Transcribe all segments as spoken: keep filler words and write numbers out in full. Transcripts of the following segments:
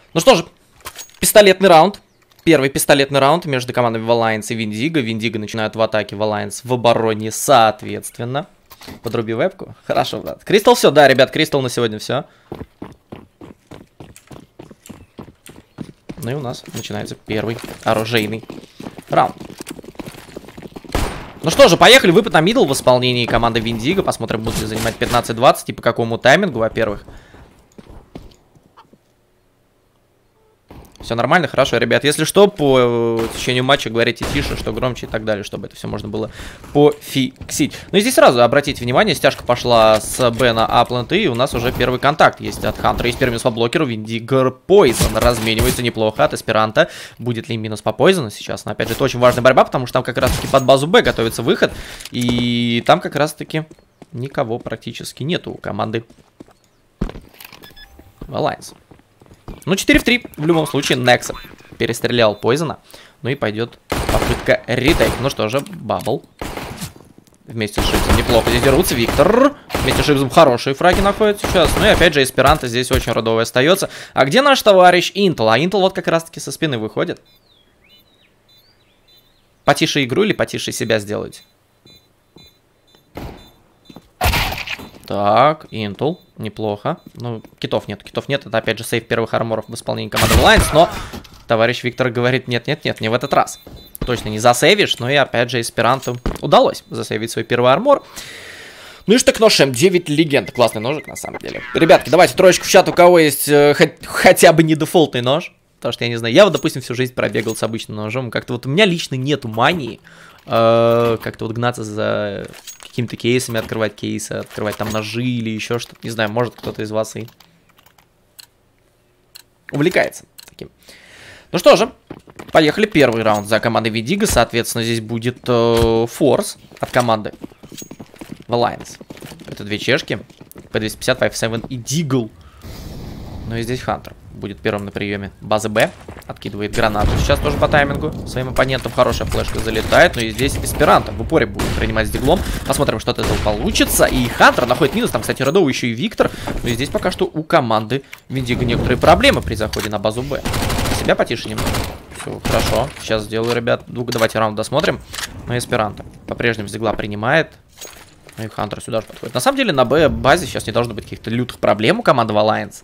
Ну что же, пистолетный раунд. Первый пистолетный раунд между командами Валайнс и Виндиго. Виндиго начинают в атаке, Валайнс в обороне соответственно. Подруби вебку. Хорошо, брат. Кристал все, да, ребят, Кристал на сегодня все. Ну и у нас начинается первый оружейный раунд. Ну что же, поехали. Выпад на мидл в исполнении команды Виндиго. Посмотрим, будут ли занимать пятнадцать двадцать и по какому таймингу, во-первых. Все нормально, хорошо, ребят. Если что, по течению матча говорите тише, что громче и так далее, чтобы это все можно было пофиксить. Ну и здесь сразу обратите внимание, стяжка пошла с Б на Апленд, и у нас уже первый контакт есть от Хантера. Есть первый минус по блокеру, Виндиго Пойзон разменивается неплохо от Эсперанто. Будет ли минус по Пойзону сейчас? Но опять же, это очень важная борьба, потому что там как раз таки под базу Б готовится выход, и там как раз таки никого практически нету у команды Alliance. Ну, четыре в три. В любом случае, Некса перестрелял Пойзона. Ну и пойдет попытка ретейк. Ну что же, Бабл. Вместе с Шипсом неплохо здесь дерутся. Виктор. Вместе с Шипсом хорошие фраги находятся сейчас. Ну и опять же, Эсперанто здесь очень родовый остается. А где наш товарищ Интел? А Интел вот как раз-таки со спины выходит. Потише игру или потише себя сделать? Так, Интел, неплохо. Ну, китов нет, китов нет. Это опять же сейф первых арморов в исполнении команды Alliance. Но товарищ Виктор говорит, нет-нет-нет, не в этот раз. Точно не засейвишь. Но и опять же Эсперанту удалось засейвить свой первый армор. Ну и штык нож эм девять легенд. Классный ножик на самом деле. Ребятки, давайте троечку в чат, у кого есть э, хоть, хотя бы не дефолтный нож. Потому что я не знаю, я вот, допустим, всю жизнь пробегал с обычным ножом. Как-то вот у меня лично нету мании э, как-то вот гнаться за какими-то кейсами, открывать кейсы, открывать там ножи или еще что-то. Не знаю, может кто-то из вас и увлекается таким. Ну что же, поехали. Первый раунд за командой Виндиго. Соответственно, здесь будет э, форс от команды Alliance. Это две чешки. Пэ двести пятьдесят, пять семь и Дигл. Ну и здесь Хантер будет первым на приеме базы Б. Откидывает гранату. Сейчас тоже по таймингу. Своим оппонентам хорошая флешка залетает. Но и здесь Эсперанто в упоре будет принимать с диглом. Посмотрим, что от этого получится. И Хантер находит минус. Там, кстати, родовый еще и Виктор. Но и здесь пока что у команды Виндиго некоторые проблемы при заходе на базу Б. Себя потише немного. Все, хорошо. Сейчас сделаю, ребят. Давайте раунд досмотрим. Но Эсперанто по-прежнему с дигла принимает. Ну и Хантер сюда же подходит. На самом деле на Б базе сейчас не должно быть каких-то лютых проблем у команды Alliance.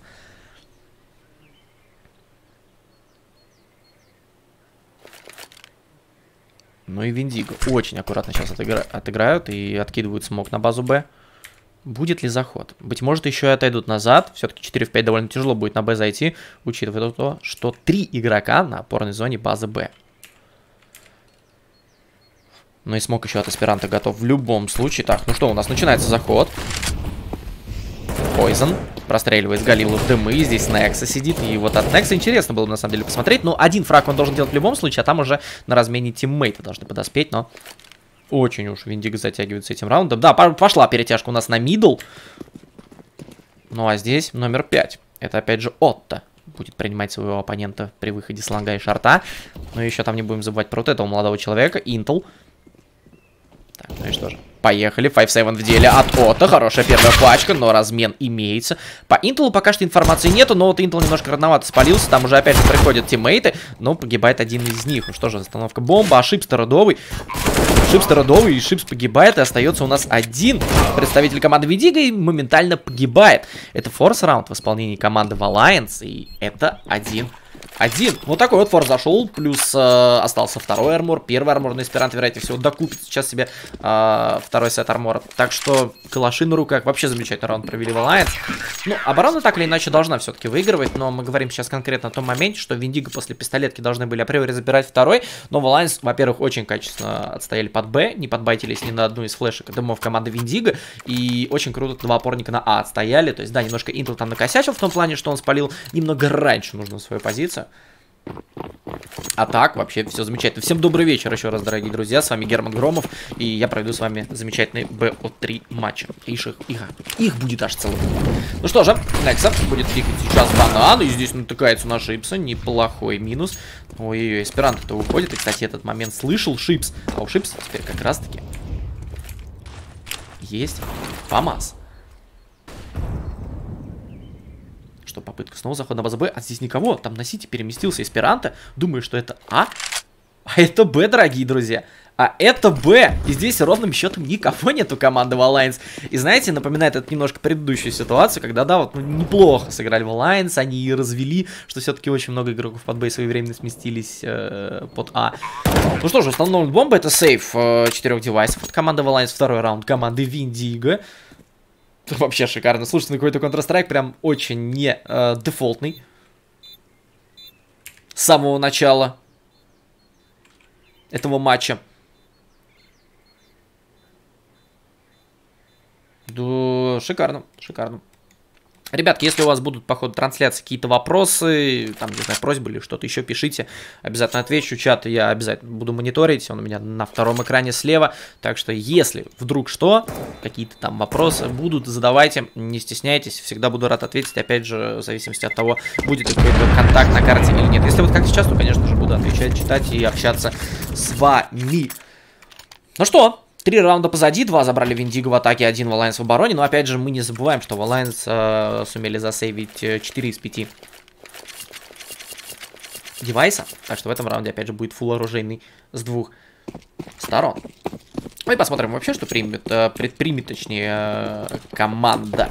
Ну и Виндиго очень аккуратно сейчас отыгра... отыграют и откидывают смог на базу Б. Будет ли заход? Быть может, еще и отойдут назад. Все-таки четыре в пять довольно тяжело будет на Б зайти, учитывая то, что три игрока на опорной зоне базы Б. Ну и смог еще от Эсперанто готов в любом случае. Так, ну что, у нас начинается заход. Пойзон простреливает с Галилы в дымы. Здесь Некса сидит. И вот от Некса интересно было бы на самом деле посмотреть. Но один фраг он должен делать в любом случае. А там уже на размене тиммейты должны подоспеть. Но очень уж Виндиго затягивается этим раундом. Да, пошла перетяжка у нас на мидл. Ну а здесь номер пять. Это опять же Отто будет принимать своего оппонента при выходе с лонга и шорта. Ну и еще там не будем забывать про вот этого молодого человека. Интел. Так, ну и что же. Поехали, пять семь в деле от Отто. Хорошая первая пачка, но размен имеется. По Интелу пока что информации нету, но вот Интел немножко рановато спалился. Там уже опять же приходят тиммейты, но погибает один из них. Ну что же, остановка бомба, а Шипс-то родовый. Шипс-то родовый, и Шипс погибает, и остается у нас один представитель команды Виндиго и моментально погибает. Это форс-раунд в исполнении команды Alliance, и это один Один. Вот такой вот форс зашел. Плюс э, остался второй армор. Первый армор на Эсперанто, вероятнее всего, докупит сейчас себе э, второй сет армора. Так что калаши на руках. Вообще замечательный раунд провели в Alliance. Ну, оборона так или иначе должна все-таки выигрывать. Но мы говорим сейчас конкретно о том моменте, что Виндиго после пистолетки должны были априори забирать второй. Но в Alliance, во-первых, очень качественно отстояли под Б. Не подбайтились ни на одну из флешек дымов команды Виндиго. И очень круто два опорника на А отстояли. То есть, да, немножко Интел там накосячил в том плане, что он спалил немного раньше нужную свою позицию. А так, вообще, все замечательно. Всем добрый вечер еще раз, дорогие друзья. С вами Герман Громов. И я проведу с вами замечательный бэ о три матча. Их, их, их будет аж целый. Ну что же, Некса будет пикать сейчас банан. И здесь натыкается на Шипса. Неплохой минус. Ой-ой-ой, Эсперанто-то уходит. И, кстати, этот момент слышал Шипс. А у Шипса теперь как раз-таки есть ФАМАС. что попытка снова захода на базу Б, а здесь никого. Там на Сити переместился Эсперанто. Думаю, что это А. А это Б, дорогие друзья. А это Б. И здесь ровным счетом никого нету команды в Alliance. И знаете, напоминает это немножко предыдущую ситуацию, когда, да, вот ну, неплохо сыграли в Alliance, они и развели, что все-таки очень много игроков под Б своевременно сместились э, под А. Ну что же, установлен бомба, это сейф э, четырех девайсов от команды в Alliance, второй раунд команды Виндиго. Вообще шикарно. Слушайте, ну какой-то Counter-Strike прям очень не э, дефолтный. С самого начала этого матча. Да, шикарно, шикарно. Ребятки, если у вас будут по ходу трансляции какие-то вопросы, там, не знаю, просьбы или что-то еще, пишите. Обязательно отвечу. Чат я обязательно буду мониторить. Он у меня на втором экране слева. Так что, если вдруг что, какие-то там вопросы будут, задавайте. Не стесняйтесь. Всегда буду рад ответить. Опять же, в зависимости от того, будет ли какой-то контакт на карте или нет. Если вот как сейчас, то, конечно же, буду отвечать, читать и общаться с вами. Ну что? Три раунда позади, два забрали Виндиго в атаке, один в Alliance в обороне. Но опять же, мы не забываем, что в Alliance э, сумели засейвить четыре из пяти девайса. Так что в этом раунде, опять же, будет фулл оружейный с двух сторон. Ну и посмотрим вообще, что примет, э, предпримет, точнее, э, команда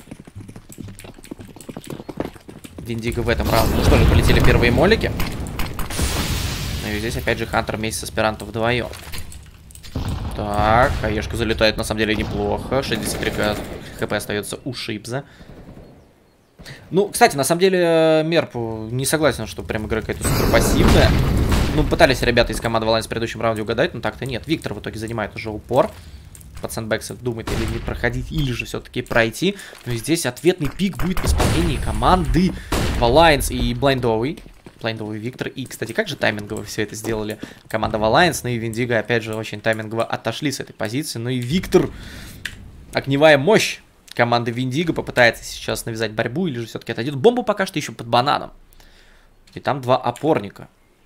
Виндиго в этом раунде. Ну что же, полетели первые молики. Ну и здесь, опять же, Хантер вместе с Эсперанто вдвоем. Так, хаешка залетает на самом деле неплохо. шестьдесят три хп остается у Шипза. Ну, кстати, на самом деле, Мерп не согласен, что прям игра какая-то супер пассивная. Ну, пытались ребята из команды Alliance в предыдущем раунде угадать, но так-то нет. Виктор в итоге занимает уже упор. Под сэндбэксов думает или не проходить, или же все-таки пройти. Но здесь ответный пик будет в исполнении команды Alliance и Блайндовый. Блайндовый Виктор. И, кстати, как же таймингово все это сделали команда в Alliance. Ну и Виндиго, опять же, очень таймингово отошли с этой позиции. Ну и Виктор, огневая мощь команды Виндиго, попытается сейчас навязать борьбу или же все-таки отойдет. Бомбу пока что еще под бананом. И там два опорника.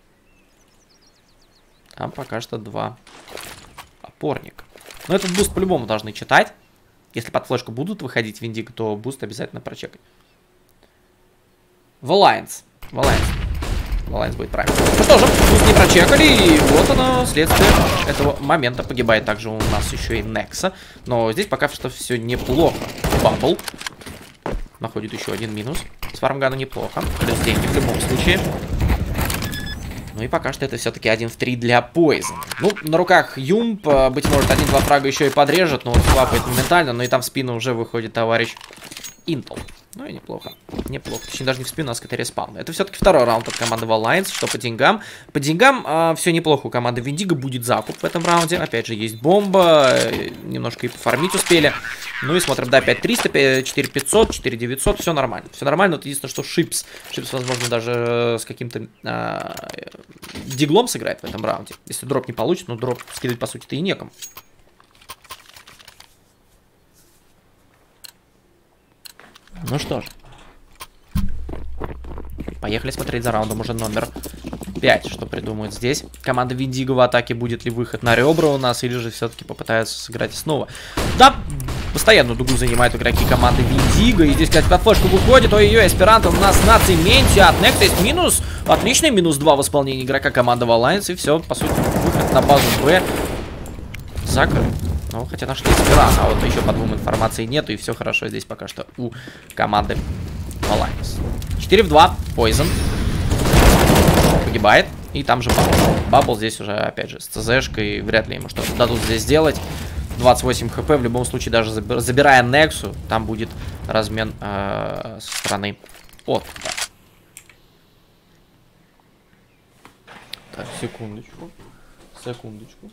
Там пока что два опорника. Но этот буст по-любому должны читать. Если под флешку будут выходить Виндиго, то буст обязательно прочекать. В Alliance. В Alliance. Alliance будет правильно. Ну что же, буст не прочекали. И вот оно, следствие этого момента. Погибает также у нас еще и Некса. Но здесь пока что все неплохо. Бабл находит еще один минус. С фармгана неплохо. Плюс деньги в любом случае. Ну и пока что это все-таки один в три для Poison. Ну, на руках Юмп, быть может, один-два фрага еще и подрежет, но вот свапает моментально, но и там в спину уже выходит товарищ Интл. Ну и неплохо, неплохо. Точнее, даже не в спину, а скорее респаун. Это все-таки второй раунд от команды Alliance, что по деньгам. По деньгам э, все неплохо. У команды Виндиго будет закуп в этом раунде. Опять же, есть бомба, немножко и пофармить успели. Ну и смотрим, да, пять триста, четыре пятьсот, четыре девятьсот, все нормально. Все нормально, вот единственное, что Шипс. Шипс, возможно, даже с каким-то э, диглом сыграет в этом раунде. Если дроп не получит, но дроп скидывать, по сути-то, и некому. Ну что ж. Поехали смотреть за раундом уже номер пять, что придумают здесь. Команда Виндиго в атаке, будет ли выход на ребра у нас, или же все-таки попытаются сыграть снова. Да, постоянно дугу занимают игроки команды Виндиго. И здесь, кстати, под флешку выходит. Ой-ой-ой, Эсперанто у нас на цементе. От Некта есть минус. Отличный минус два в исполнении игрока команды Alliance. И все, по сути, выход на базу Б закрыт. Ну, хотя нашли Эсперанто, а вот еще по двум информации нету. И все хорошо здесь пока что у команды Alliance. четыре в два. Poison. Погибает. И там же Бабл. Бабл здесь уже, опять же, с ЦЗшкой. Вряд ли ему что-то дадут здесь сделать. двадцать восемь хп. В любом случае, даже забирая Нексу, там будет размен э, со стороны от. Так, секундочку. Секундочку.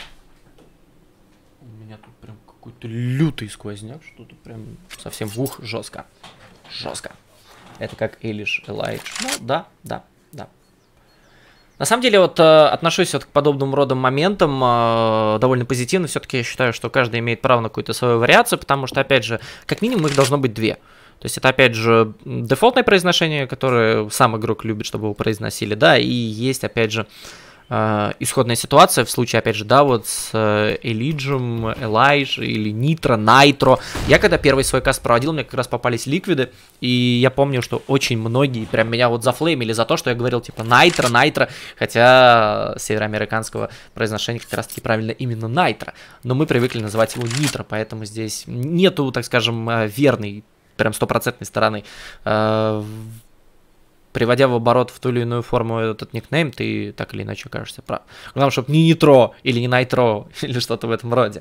У меня тут прям какой-то лютый сквозняк. Что-то прям совсем в ух жестко. Жестко. Это как Элиш Элайдж. Ну, да, да, да. На самом деле, вот э, отношусь вот к подобным родам моментам э, довольно позитивно. Все-таки я считаю, что каждый имеет право на какую-то свою вариацию, потому что, опять же, как минимум их должно быть две. То есть это, опять же, дефолтное произношение, которое сам игрок любит, чтобы его произносили, да, и есть, опять же, э, исходная ситуация в случае, опять же, да, вот с э, Элиджем, Элайж или Нитро, Найтро. Я когда первый свой каст проводил, мне как раз попались ликвиды, и я помню, что очень многие прям меня вот зафлеймили за то, что я говорил типа Найтро, Найтро, хотя североамериканского произношения как раз таки правильно именно Найтро, но мы привыкли называть его Нитро, поэтому здесь нету, так скажем, верной, прям стопроцентной стороны. Приводя в оборот в ту или иную форму этот никнейм, ты так или иначе окажешься прав. Главное, чтобы не Нитро или не Найтро или что-то в этом роде.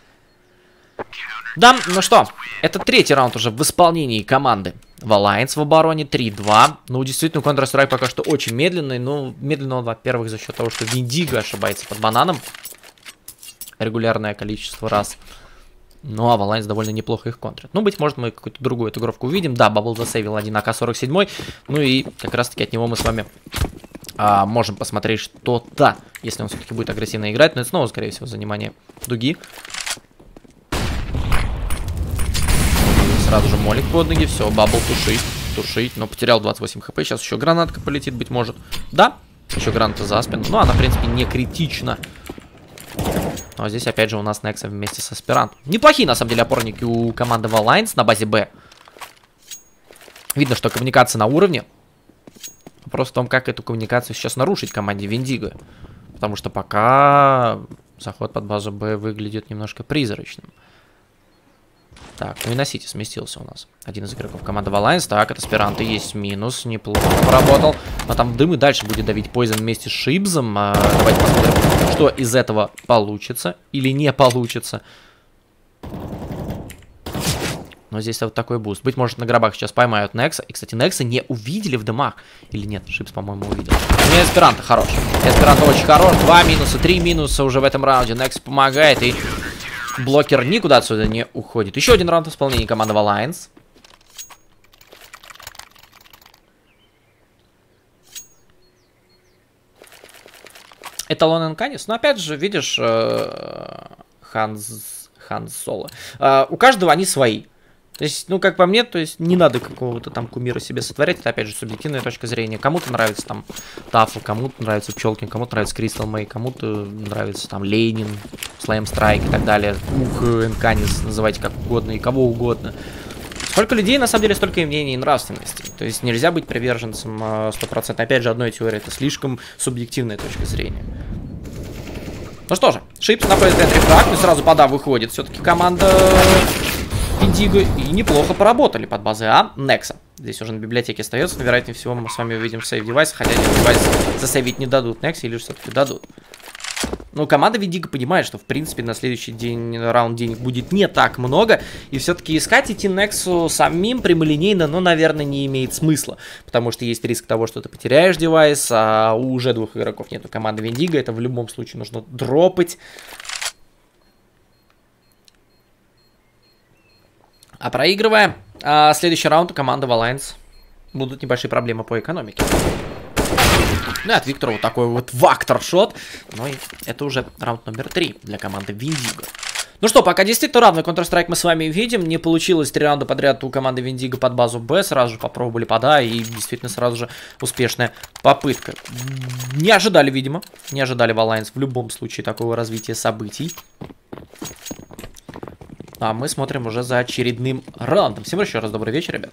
Да, ну что, это третий раунд уже в исполнении команды Valiance в обороне, три-два. Ну, действительно, Counter-Strike пока что очень медленный. Ну, медленно он, во-первых, за счет того, что Виндиго ошибается под бананом регулярное количество раз. Ну, а Valiance довольно неплохо их контрит. Ну, быть может, мы какую-то другую отыгровку увидим. Да, Бабл засейвил один А К сорок семь. Ну и как раз-таки от него мы с вами а, можем посмотреть что-то, если он все-таки будет агрессивно играть. Но это снова, скорее всего, занимание дуги. Сразу же молик под ноги. Все, Бабл тушить, тушить. Но потерял двадцать восемь хп. Сейчас еще гранатка полетит, быть может. Да, еще граната за спину. Ну, она, в принципе, не критична. Но здесь, опять же, у нас Некса вместе с Аспирантом. Неплохие, на самом деле, опорники у команды Valiance на базе Б. Видно, что коммуникация на уровне. Вопрос в том, как эту коммуникацию сейчас нарушить команде Виндиго. Потому что пока заход под базу Б выглядит немножко призрачным. Так, ну и на Сити сместился у нас один из игроков команды Valiance. Так, от Аспиранта есть минус. Неплохо поработал. Но там дым и дальше будет давить Poison вместе с Шибзом. А, давайте посмотрим, что из этого получится или не получится. Но здесь вот такой буст. Быть может, на гробах сейчас поймают Некса. И, кстати, Некса не увидели в дымах. Или нет, Шибс, по-моему, увидел. Ну и Аспиранта хорош. Аспиранта очень хорош. Два минуса, три минуса уже в этом раунде. Некс помогает и... Блокер никуда отсюда не уходит. Еще один раунд в исполнении команды Valiance. Эталон Энканис. Но опять же, видишь, Ханс, Ханс Соло. У каждого они свои. То есть, ну, как по мне, то есть не надо какого-то там кумира себе сотворять. Это, опять же, субъективная точка зрения. Кому-то нравится там Тафл, кому-то нравится Пчелкин, кому-то нравится Кристал Мэй, кому-то нравится там Ленин, Слайм Страйк и так далее. Ух, Энканис, называйте как угодно и кого угодно. Сколько людей, на самом деле, столько и мнений и нравственности. То есть нельзя быть приверженцем сто процентов. Опять же, одной теории, это слишком субъективная точка зрения. Ну что же, Шипс находит этот рефраг, и сразу пода выходит. Все-таки команда... Виндиго, и неплохо поработали под базой А. Некса. Здесь уже на библиотеке остается. Но, вероятнее всего, мы с вами увидим сейв девайс. Хотя этот девайс засейвить не дадут Нексе, или все-таки дадут. Ну, команда Виндиго понимает, что, в принципе, на следующий день раунд денег будет не так много. И все-таки искать идти Нексу самим прямолинейно, ну, наверное, не имеет смысла. Потому что есть риск того, что ты потеряешь девайс, а у уже двух игроков нету команды Виндиго. Это в любом случае нужно дропать. А проигрывая, а следующий раунд у команды Valiance будут небольшие проблемы по экономике. Ну и от Виктора вот такой вот вактор-шот. Ну и это уже раунд номер три для команды Виндиго. Ну что, пока действительно равный Counter-Strike мы с вами видим. Не получилось три раунда подряд у команды Виндиго под базу Б. Сразу же попробовали под А. И действительно сразу же успешная попытка. Не ожидали, видимо. Не ожидали Valiance в любом случае такого развития событий. А мы смотрим уже за очередным раундом. Всем еще раз добрый вечер, ребят.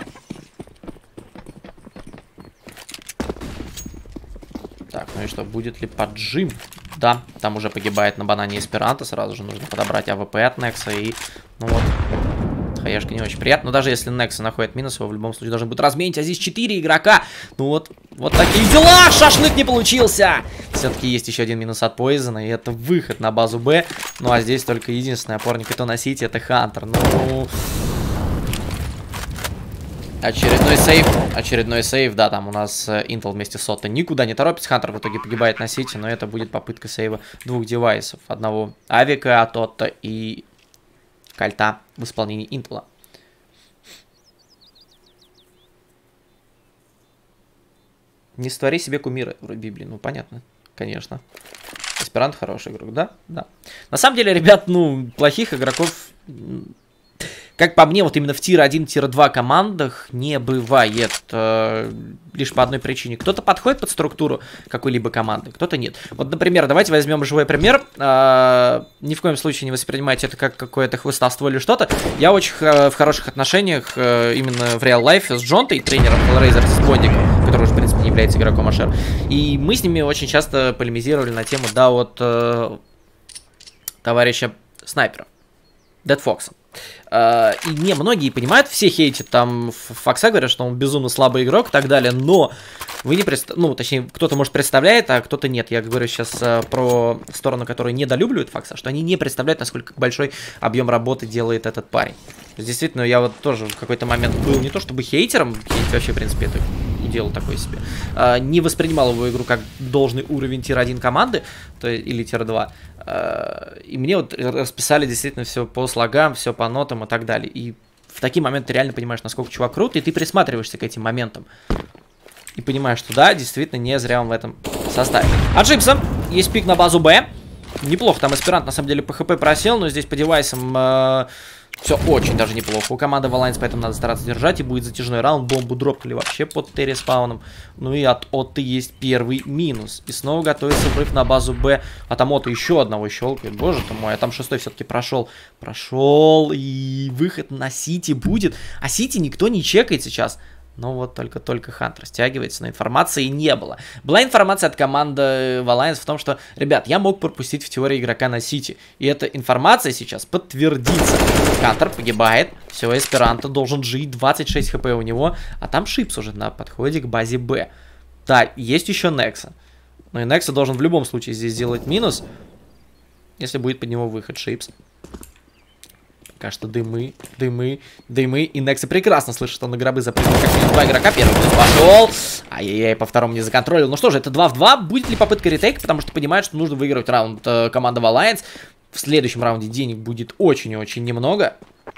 Так, ну и что, будет ли поджим? Да, там уже погибает на банане Эсперанто. Сразу же нужно подобрать АВП от Некса. И, ну вот, хаешка не очень приятно. Но даже если Некса находит минус, его в любом случае должен будет разменить. А здесь четыре игрока. Ну вот, вот такие дела. Шашлык не получился. Все-таки есть еще один минус от Poison. И это выход на базу Б. Ну а здесь только единственный опорник, кто на Сити, это Хантер. Ну... Очередной сейв, очередной сейв, да, там у нас Intel вместе с Отто никуда не торопится. Хантер в итоге погибает на Сити, но это будет попытка сейва двух девайсов. Одного Авика от Отто и Кольта в исполнении Интела. Не створи себе кумира в Библии, ну понятно, конечно. Аспирант хороший игрок, да? Да. На самом деле, ребят, ну, плохих игроков... как по мне, вот именно в тир один, тир два командах не бывает. Э, лишь по одной причине. Кто-то подходит под структуру какой-либо команды, кто-то нет. Вот, например, давайте возьмем живой пример. Э, ни в коем случае не воспринимайте это как какое-то хвостовство или что-то. Я очень э, в хороших отношениях э, именно в реал лайфе с Джонтой, тренером Hellraiser, с Бондиком, который уже, в принципе, не является игроком АШЕР. И мы с ними очень часто полемизировали на тему, да, вот э, товарища Снайпера, Дед Фокса. Uh, и не многие понимают, все хейтят там Фокса, говорят, что он безумно слабый игрок и так далее, но вы не представляете, ну, точнее, кто-то, может, представляет, а кто-то нет. Я говорю сейчас uh, про сторону, которая недолюбливает Фокса, что они не представляют, насколько большой объем работы делает этот парень. То есть, действительно, я вот тоже в какой-то момент был не то чтобы хейтером, хейтить вообще, в принципе, это дело такое себе, uh, не воспринимал его игру как должный уровень тир один команды, то есть, или тир два. Uh, и мне вот расписали действительно все по слогам, все по нотам и так далее. И в такие моменты ты реально понимаешь, насколько чувак крут, и ты присматриваешься к этим моментам. И понимаешь, что да, действительно, не зря он в этом составе. От Джипса есть пик на базу Б. Неплохо, там аспирант на самом деле по ХП просел, но здесь по девайсам э, все очень даже неплохо. У команды Валайнс, поэтому надо стараться держать, и будет затяжной раунд. Бомбу дропнули вообще под Т-респауном. Ну и от Отты есть первый минус. И снова готовится врыв на базу Б. А там Отто еще одного щелкает. Боже ты мой, а там шестой все-таки прошел. Прошел, и выход на Сити будет. А Сити никто не чекает сейчас. Но вот только-только Хантер стягивается, но информации не было. Была информация от команды Валайнс в том, что, ребят, я мог пропустить в теории игрока на Сити. И эта информация сейчас подтвердится. Хантер погибает, все, Эсперанто должен жить, двадцать шесть хп у него, а там Шипс уже на подходе к базе Б. Да, есть еще Некса. Но и Некса должен в любом случае здесь сделать минус, если будет под него выход Шипс. Пока что дымы, дымы, дымы. И Некса прекрасно слышит, что на гробы запрыгнул как минимум два игрока. Первый минус пошел. Ай-яй-яй, по второму не законтролил. Ну что же, это два в два. Будет ли попытка ретейка? Потому что понимают, что нужно выигрывать раунд э, команда Валайнс. В следующем раунде денег будет очень и очень немного.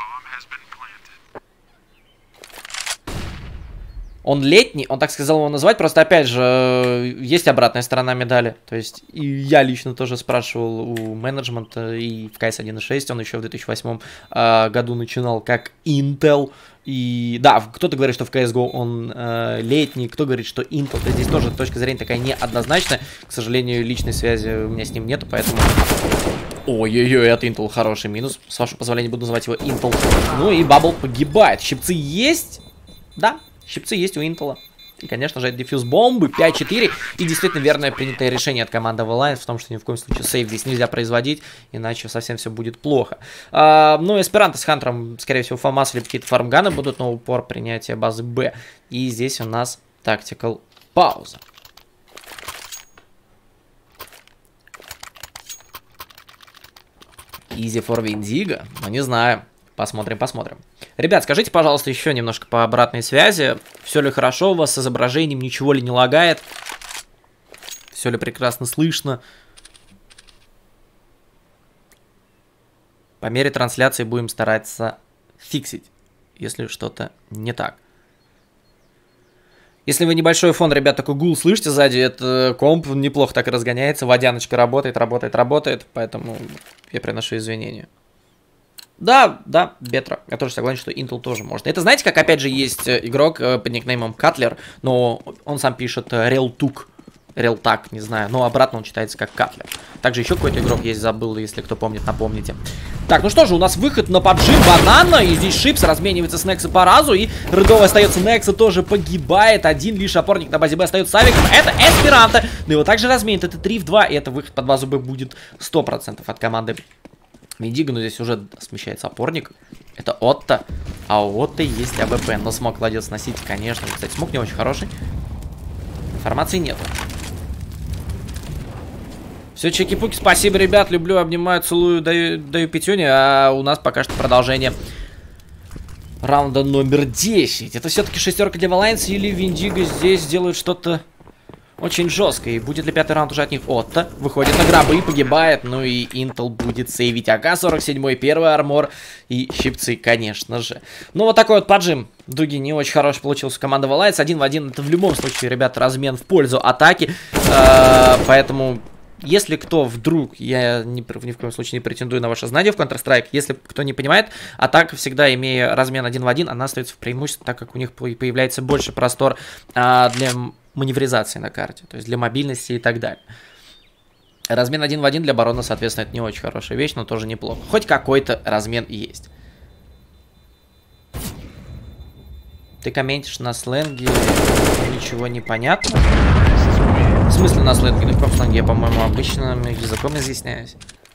Он летний, он так сказал его назвать, просто опять же, есть обратная сторона медали. То есть, и я лично тоже спрашивал у менеджмента, и в КС один точка шесть он еще в две тысячи восьмом э, году начинал как Intel. И да, кто-то говорит, что в си эс го он э, летний, кто говорит, что Intel. То есть здесь тоже точка зрения такая неоднозначная. К сожалению, личной связи у меня с ним нету, поэтому... Ой-ой-ой, от Intel хороший минус. С вашего позволения буду называть его Intel. Ну и Бабл погибает. Щипцы есть? Да. Щипцы есть у Интела. И, конечно же, это дефьюз бомбы. пять четыре. И действительно верное принятое решение от команды Валайнс в том, что ни в коем случае сейв здесь нельзя производить, иначе совсем все будет плохо. А, ну, Эсперанто с Хантером, скорее всего, фамас или какие-то фармганы будут на упор принятия базы Б. И здесь у нас тактикал пауза. Easy for Виндиго? Ну, не знаю. Посмотрим, посмотрим. Ребят, скажите, пожалуйста, еще немножко по обратной связи. Все ли хорошо у вас с изображением? Ничего ли не лагает? Все ли прекрасно слышно? По мере трансляции будем стараться фиксить, если что-то не так. Если вы небольшой фон, ребят, такой гул слышите сзади, это комп неплохо так и разгоняется. Водяночка работает, работает, работает. Поэтому я приношу извинения. Да, да, Бетра. Я тоже согласен, что Intel тоже может. Это знаете, как опять же есть игрок под никнеймом Катлер, но он сам пишет Релтук. Релтак, не знаю. Но обратно он читается как Катлер. Также еще какой-то игрок есть, забыл, если кто помнит, напомните. Так, ну что же, у нас выход на поджим банана. И здесь Шипс разменивается с Некса по разу. И рядовый остается Некса, тоже погибает. Один лишь опорник на базе Б остается с Авиком. Это Эсперанто. Но его также разменит. Это три в два. И это выход под базу Б будет сто процентов от команды Виндиго, но здесь уже смещается опорник. Это Отто. А у Отто есть АВП. Но смог кладется на Сити, конечно. Кстати, смог не очень хороший. Информации нет. Все, чеки-пуки, спасибо, ребят. Люблю, обнимаю, целую, даю, даю пятюню. А у нас пока что продолжение раунда номер десять. Это все-таки шестерка для Валайнс или Виндиго здесь делают что-то очень жестко. И будет ли пятый раунд уже от них? Отто выходит на гробы и погибает. Ну и Intel будет сейвить АК сорок семь, первый армор. И щипцы, конечно же. Ну вот такой вот поджим дуги не очень хороший получился у команды Валайнс. Один в один это в любом случае, ребята, размен в пользу атаки. Э -э поэтому если кто вдруг, я ни, ни в коем случае не претендую на ваше знание в Counter-Strike, если кто не понимает, атака всегда, имея размен один в один, она остается в преимуществе, так как у них появляется больше простор а, для маневризации на карте, то есть для мобильности и так далее. Размен один в один для барона, соответственно, это не очень хорошая вещь, но тоже неплохо. Хоть какой-то размен есть. Ты комментишь на сленге, ничего не понятно. В смысле на сленге? На каком сленге? Я, по-моему, обычным языком изъясняюсь.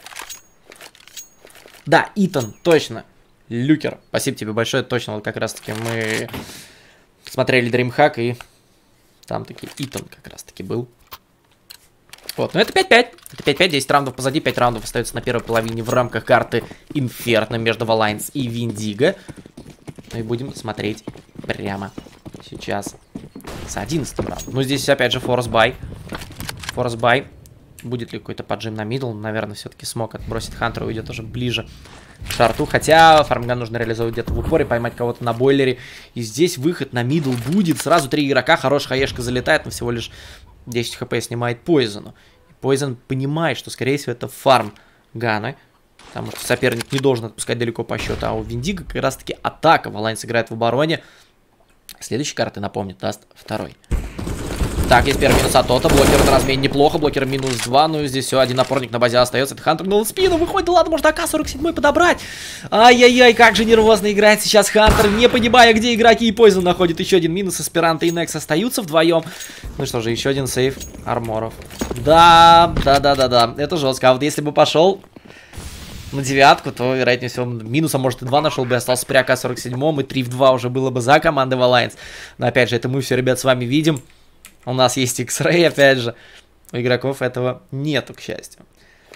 Да, Итан, точно. Люкер. Спасибо тебе большое, точно. Вот как раз-таки мы смотрели DreamHack, и там таки Итан как раз-таки был. Вот, ну это пять пять. Это пять пять, десять раундов позади, пять раундов остается на первой половине в рамках карты Inferno между Valiance и Виндиго. Ну и будем смотреть прямо сейчас с одиннадцатым раундом. Ну здесь опять же форс бай. Форс бай. Будет ли какой-то поджим на мидл? Наверное, все-таки смог отбросить Хантера, уйдет уже ближе к шарту. Хотя фармган нужно реализовать где-то в упоре, поймать кого-то на бойлере. И здесь выход на мидл будет. Сразу три игрока, хорошая хаешка залетает, но всего лишь десять хп снимает Poison. Poison понимает, что, скорее всего, это фарм Ганы. Потому что соперник не должен отпускать далеко по счету. А у Виндиго как раз-таки атака. Валайнс играет в обороне. Следующей карты, напомню, даст второй. Так, есть первый минус от Тота. Блокер на размене неплохо. Блокер минус два. Ну и здесь все, один опорник на базе остается. Это Хантер на спину. Выходит, ладно, можно АК сорок семь подобрать. Ай-яй-яй, как же нервозно играет сейчас Хантер, не понимая, где игроки. И Poison находит еще один минус. Аспиранты и Некс остаются вдвоем. Ну что же, еще один сейв арморов. Да, да-да-да-да. Это жестко. А вот если бы пошел на девятку, то, вероятнее всего, минуса, может, и два нашел бы, остался при АК сорок семь, и три в два уже было бы за командой Valiance. Но, опять же, это мы все, ребят, с вами видим. У нас есть X-Ray, опять же. У игроков этого нету, к счастью.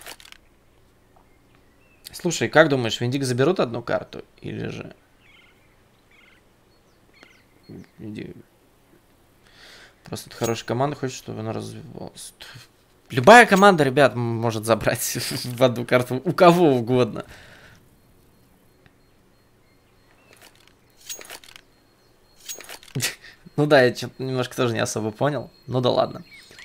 Слушай, как думаешь, Виндиго заберут одну карту? Или же... Просто это хорошая команда, хочет, чтобы она развивалась. Любая команда, ребят, может забрать в одну карту у кого угодно. Ну да, я немножко тоже не особо понял. Ну да ладно.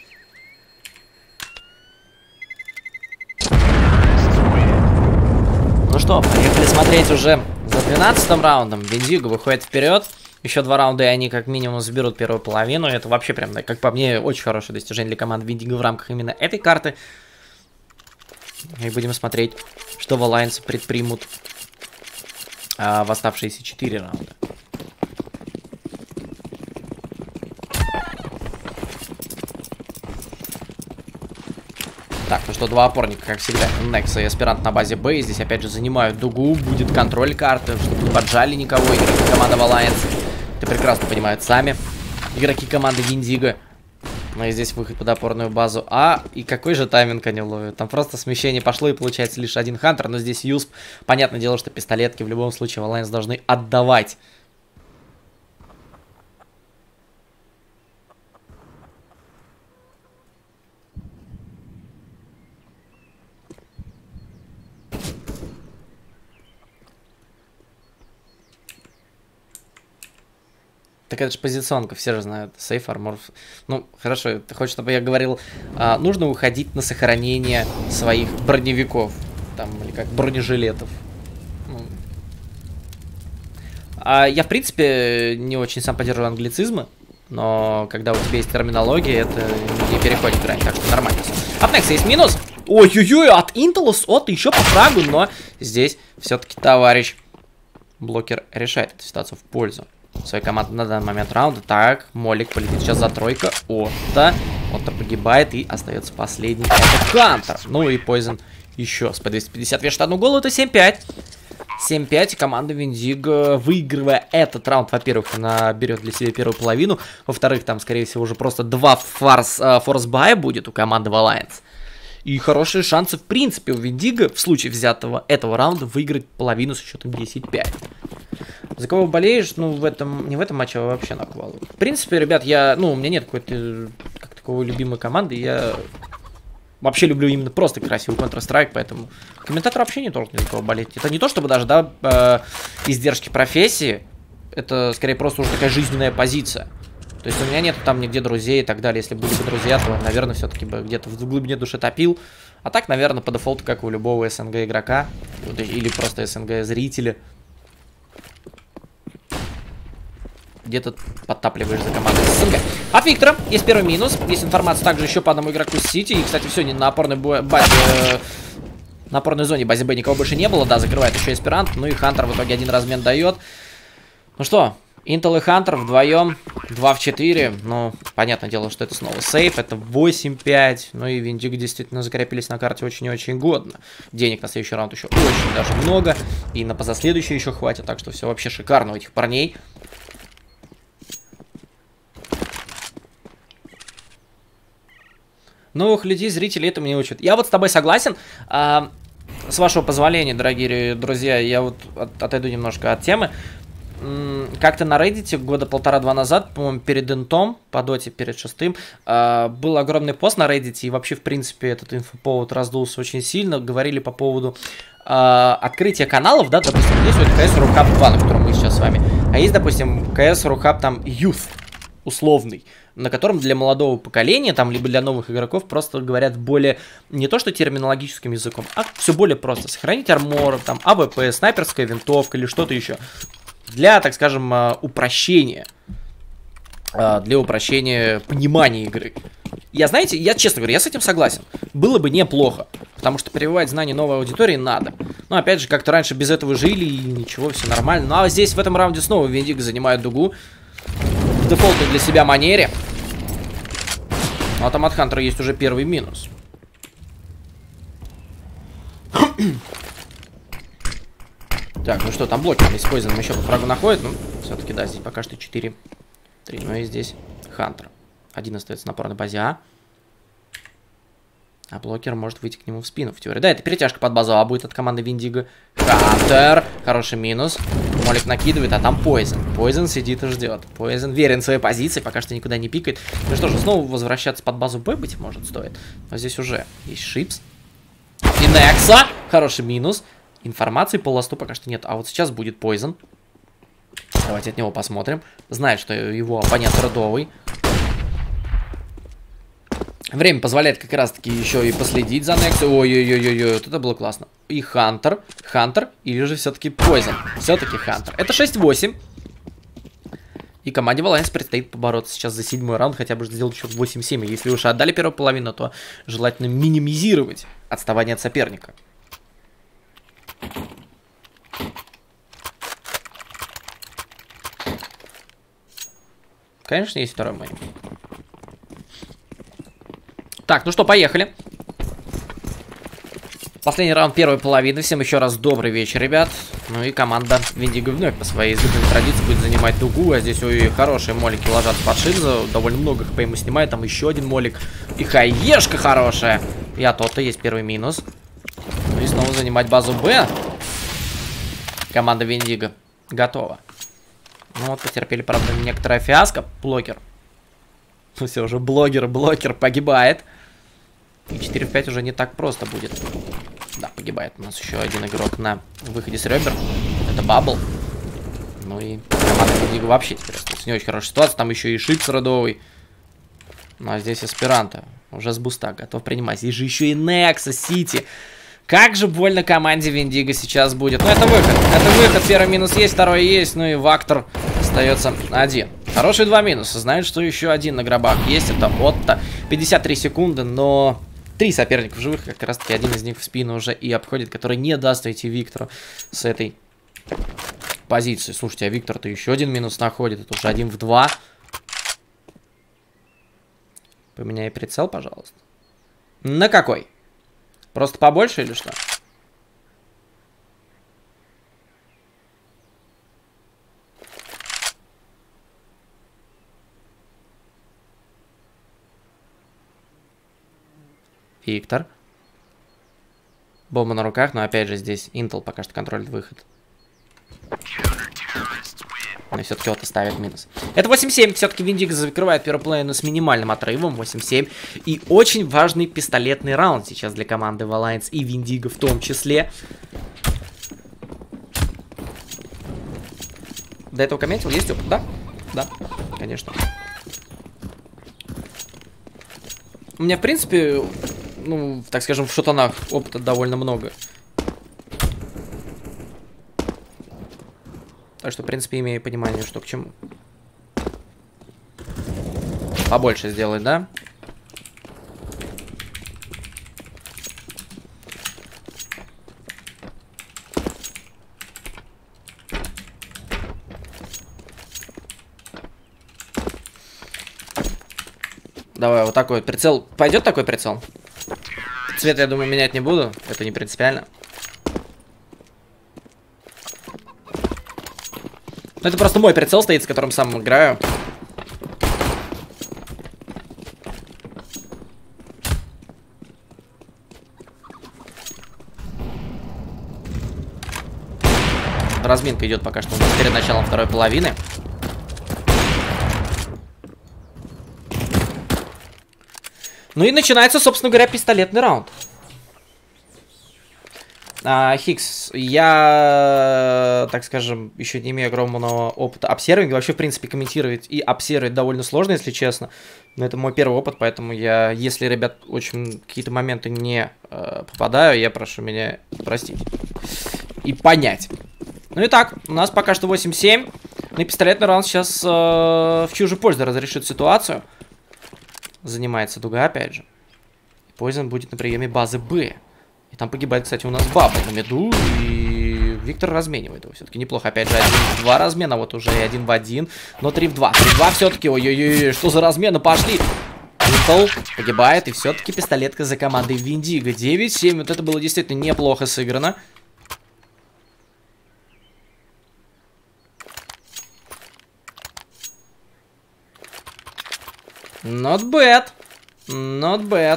Ну что, поехали смотреть уже за двенадцатым раундом. Виндиго выходит вперед. Еще два раунда, и они как минимум заберут первую половину. Это вообще прям, как по мне, очень хорошее достижение для команды Виндиго в рамках именно этой карты. И будем смотреть, что Valiance предпримут а, в оставшиеся четыре раунда. Так, ну что, два опорника, как всегда. Некс и Аспирант на базе Б. Здесь опять же занимают дугу. Будет контроль карты, чтобы не поджали никого. Игроки команды Valiance это прекрасно понимают сами. Игроки команды Виндиго. Ну и здесь выход под опорную базу А. И какой же тайминг они ловят? Там просто смещение пошло, и получается лишь один Хантер. Но здесь Юсп. Понятное дело, что пистолетки в любом случае Valiance должны отдавать. Так это же позиционка, все же знают. Сейф, армор. Ну, хорошо, ты хочешь, чтобы я говорил, а, нужно уходить на сохранение своих броневиков. Там, или как, бронежилетов. Ну. А я, в принципе, не очень сам поддерживаю англицизмы. Но когда у тебя есть терминология, это не переходит грань, так что нормально все. От Некса есть минус. Ой-ой-ой, от Intelus, от еще по фрагу, но здесь все-таки товарищ блокер решает эту ситуацию в пользу своей команды на данный момент раунда. Так, Молик полетит сейчас за тройка. Отто. Отто погибает, и остается последний. Это Хантер. Ну и Poison еще с П двести пятьдесят вешает одну голову. Это семь пять. семь пять. Команда Виндиго, выигрывая этот раунд, во-первых, она берет для себя первую половину. Во-вторых, там, скорее всего, уже просто два форс, э, форс-бая будет у команды Valiance. И хорошие шансы, в принципе, у Виндиго в случае взятого этого раунда выиграть половину с счетом десять пять. За кого болеешь? Ну, в этом, не в этом матче, а вообще на квалу. В принципе, ребят, я, ну, у меня нет какой-то, как такого, любимой команды. Я вообще люблю именно просто красивый Counter-Strike, поэтому комментатор вообще не должен ни за кого болеть. Это не то, чтобы даже, да, э, издержки профессии. Это, скорее, просто уже такая жизненная позиция. То есть у меня нет там нигде друзей и так далее. Если были бы друзья, то, наверное, все-таки бы где-то в глубине души топил. А так, наверное, по дефолту, как у любого СНГ игрока. Или просто СНГ зрителя. Где-то подтапливаешь за командой СНГ. От Виктора есть первый минус. Есть информация также еще по одному игроку Сити. И, кстати, все, не на опорной базе... На опорной зоне базе Б никого больше не было. Да, закрывает еще Эсперант. Ну и Хантер в итоге один размен дает. Ну что... Интел и Хантер вдвоем, два в четыре, ну, понятное дело, что это снова сейф, это восемь пять, ну и Виндиго действительно закрепились на карте очень-очень годно. Денег на следующий раунд еще очень даже много, и на позаследующий еще хватит, так что все вообще шикарно у этих парней. Новых людей, зрителей это мне учат. Я вот с тобой согласен. А, с вашего позволения, дорогие друзья, я вот от, отойду немножко от темы. Как-то на Reddit года полтора-два назад, по-моему, перед интом, по доте, перед шестым, э, был огромный пост на Reddit, и вообще, в принципе, этот инфоповод раздулся очень сильно. Говорили по поводу э, открытия каналов, да, допустим, есть вот КС Рухаб два, на котором мы сейчас с вами, а есть, допустим, КС Рухаб там Youth, условный, на котором для молодого поколения, там, либо для новых игроков просто говорят более, не то что терминологическим языком, а все более просто. Сохранить армор, там, АВП, снайперская винтовка или что-то еще. Для, так скажем, упрощения. Для упрощения понимания игры. Я, знаете, я честно говорю, я с этим согласен. Было бы неплохо. Потому что прививать знания новой аудитории надо. Но опять же, как-то раньше без этого жили и ничего, все нормально. Ну а здесь в этом раунде снова Виндиго занимает дугу. В дефолтной для себя манере. Ну а там от Хантера есть уже первый минус. Так, ну что, там блокер с Poison еще по фрагу находит. Ну, все-таки, да, здесь пока что четыре три. Ну и здесь Хантер. Один остается на опорной базе А. А блокер может выйти к нему в спину в теории. Да, это перетяжка под базу А будет от команды Виндиго. Хантер. Хороший минус. Молик накидывает, а там Poison. Poison сидит и ждет. Poison верен своей позиции, пока что никуда не пикает. Ну что же, снова возвращаться под базу Б, быть может, стоит. Но здесь уже есть Шипс. И Некса. Хороший минус. Информации по ласту пока что нет. А вот сейчас будет Poison. Давайте от него посмотрим. Знает, что его оппонент родовый. Время позволяет как раз-таки еще и последить за Некса. Ой-ой-ой-ой, вот это было классно. И Хантер. Хантер или же все-таки Poison? Все-таки Хантер. Это шесть восемь. И команде Валайнс предстоит побороться сейчас за седьмой раунд. Хотя бы сделать счет восемь семь. Если уж отдали первую половину, то желательно минимизировать отставание от соперника. Конечно, есть второй мейн. Так, ну что, поехали. Последний раунд первой половины. Всем еще раз добрый вечер, ребят. Ну и команда Виндиго вновь по своей излюбленной традиции будет занимать дугу. А здесь ой, хорошие молики ложатся под Шизу. Довольно много хп ему снимает. Там еще один молик. И хаешка хорошая. И от то есть первый минус. Ну и снова занимать базу Б. Команда Виндиго готова. Ну вот, потерпели, правда, некоторая фиаско. Блокер. Ну все, уже блогер, блокер погибает. И четыре в пять уже не так просто будет. Да, погибает у нас еще один игрок на выходе с ребер. Это Бабл. Ну и команда Виндиго вообще теперь остается не очень хорошая ситуация. Там еще и Шипс родовый. Ну а здесь Эсперанто. Уже с буста готов принимать. Здесь же еще и Некса Сити. Как же больно команде Виндиго сейчас будет. Ну, это выход. Это выход. Первый минус есть, второй есть. Ну и Вактор остается один. Хорошие два минуса. Знает, что еще один на гробах есть. Это Отто. пятьдесят три секунды, но три соперника в живых. Как раз таки один из них в спину уже и обходит, который не даст уйти Виктору с этой позиции. Слушайте, а Виктор-то еще один минус находит. Это уже один в два. Поменяй прицел, пожалуйста. На какой? Просто побольше или что? Виктор. Бомба на руках, но опять же здесь Intel пока что контролит выход. Но все-таки вот ставит минус. Это восемь семь. Все-таки Виндиго закрывает первый половину с минимальным отрывом. восемь семь. И очень важный пистолетный раунд сейчас для команды Валайнс и Виндиго в том числе. До этого комментил? Есть опыт? Да? Да, конечно. У меня, в принципе, ну, так скажем, в шутанах опыта довольно много. Так что, в принципе, имею понимание, что к чему. Побольше сделать, да? Давай, вот такой прицел. Пойдет такой прицел? Цвет, я думаю, менять не буду. Это не принципиально. Ну, это просто мой прицел стоит, с которым сам играю. Разминка идет пока что у нас перед началом второй половины. Ну и начинается, собственно говоря, пистолетный раунд. А, Хикс, я, так скажем, еще не имею огромного опыта обсервинга. Вообще, в принципе, комментировать и обсервировать довольно сложно, если честно. Но это мой первый опыт, поэтому я, если, ребят, очень какие-то моменты не э, попадаю, я прошу меня простить и понять. Ну и так, у нас пока что восемь семь. Ну и пистолетный раунд сейчас э, в чужую пользу разрешит ситуацию. Занимается дуга, опять же. Poison будет на приеме базы Б. И там погибает, кстати, у нас Баба на миду. И Виктор разменивает его. Все-таки неплохо. Опять же, один в два размена. Вот уже и один в один. Но три в два. три в два все-таки. Ой-ой-ой, что за размены пошли? Нитл погибает. И все-таки пистолетка за командой Виндиго. девять семь. Вот это было действительно неплохо сыграно. Not bad. Not bad.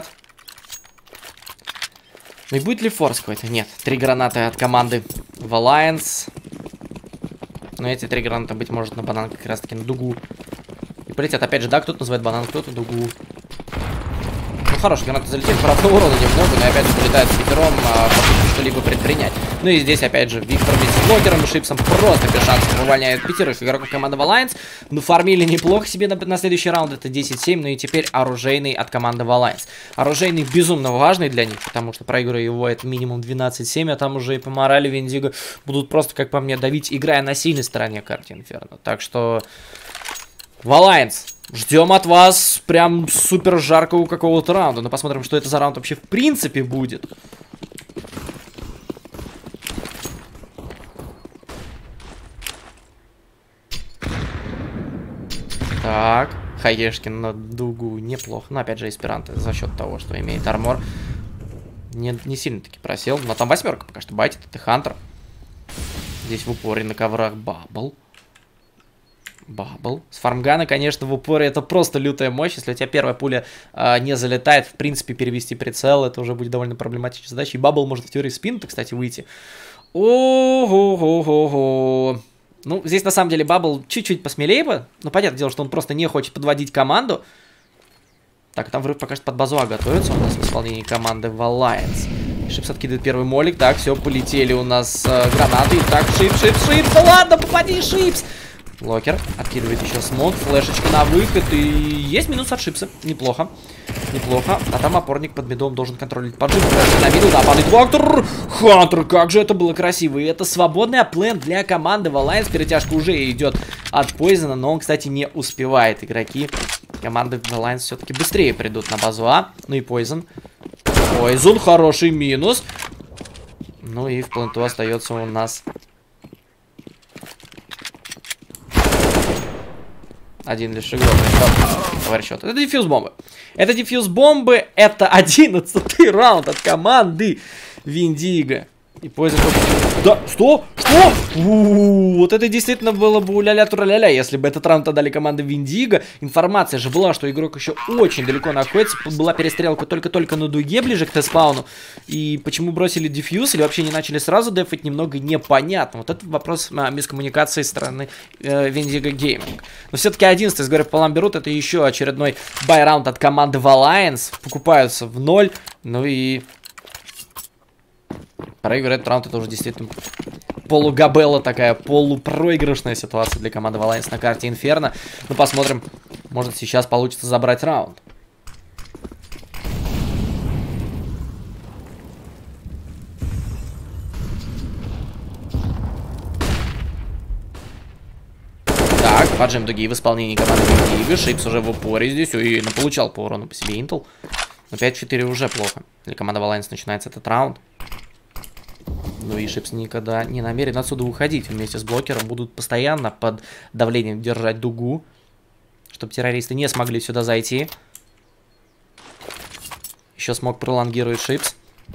Ну и будет ли форс какой-то? Нет. Три гранаты от команды в Alliance. Но эти три граната, быть может, на банан как раз таки на дугу. И полетят опять же, да, кто-то называет банан, кто-то дугу. Ну, хороший гранаты залетели, правда, урона немного, но опять же полетает с пятером, а, попытки что-либо предпринять. Ну и здесь, опять же, Виктор вместе с блокером и Шипсом просто без шансов увольняет пятерых игроков команды Alliance. Ну, фармили неплохо себе на, на следующий раунд, это десять семь, ну и теперь оружейный от команды Alliance. Оружейный безумно важный для них, потому что проигрывая его это минимум двенадцать семь, а там уже и по морали Виндиго будут просто, как по мне, давить, играя на сильной стороне карты Инферно. Так что в Alliance ждем от вас прям супер жаркого какого-то раунда. Но посмотрим, что это за раунд вообще в принципе будет. Так, Хаешкин на дугу неплохо. Но опять же, Эсперанто за счет того, что имеет армор, не, не сильно таки просел. Но там восьмерка пока что байтит. Это Хантер. Здесь в упоре на коврах Бабл. Бабл. С фармгана, конечно, в упоре это просто лютая мощь. Если у тебя первая пуля э, не залетает, в принципе, перевести прицел, это уже будет довольно проблематичная задача. И Бабл может в теории спину-то, кстати, выйти. Ого-го-го-го. Ну, здесь на самом деле Бабл чуть-чуть посмелее бы. Ну, понятное дело, что он просто не хочет подводить команду. Так, там врыв пока что под базуа готовится у нас в исполнении команды в Alliance. Шипс откидывает первый молик. Так, все, полетели у нас э, гранаты. Так, Шипс, Шипс, Шипс. Да ладно, попади, Шипс. Локер откидывает еще смог, флешечка на выход, и есть минус от Шипса, неплохо, неплохо, а там опорник под мидом должен контролить поджим, флешка на миду, да, падает Вактор, Хантер, как же это было красиво, и это свободный аплент для команды в Alliance, перетяжка уже идет от Poison, но он, кстати, не успевает, игроки команды в Alliance все-таки быстрее придут на базу А, ну и Poison, Poison, хороший минус, ну и в пленту остается у нас... Один лишь игрок. Товарищ, это дефьюз бомбы. Это дефьюз бомбы. Это одиннадцатый раунд от команды Виндиго. И Poison... Да, что? Что? У-у-у, вот это действительно было бы уля-ля-тура-ля-ля, если бы этот раунд отдали команды Виндиго. Информация же была, что игрок еще очень далеко находится. Была перестрелка только-только на дуге, ближе к Т-спауну. И почему бросили дефьюз или вообще не начали сразу дефать, немного непонятно. Вот это вопрос а, мискоммуникации стороны э, Виндиго Гейминг. Но все-таки одиннадцатый, с горы пополам берут. Это еще очередной бай-раунд от команды в Alliance. Покупаются в ноль. Ну и... проигрывает этот раунд, это уже действительно полугабелла такая, полупроигрышная ситуация для команды Alliance на карте Инферно. Ну, посмотрим, может сейчас получится забрать раунд. Поджим дуги в исполнении команды Виндиго. Шипс уже в упоре здесь. И ну, получал по урону по себе Интл. Но пять-четыре уже плохо. Для команды Alliance начинается этот раунд. Ну и Шипс никогда не намерен отсюда уходить. Вместе с блокером будут постоянно под давлением держать дугу, чтобы террористы не смогли сюда зайти. Еще смог пролонгирует Шипс.